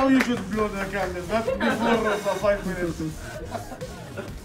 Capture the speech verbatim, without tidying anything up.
now you should blow the candle. Not before uh, five minutes.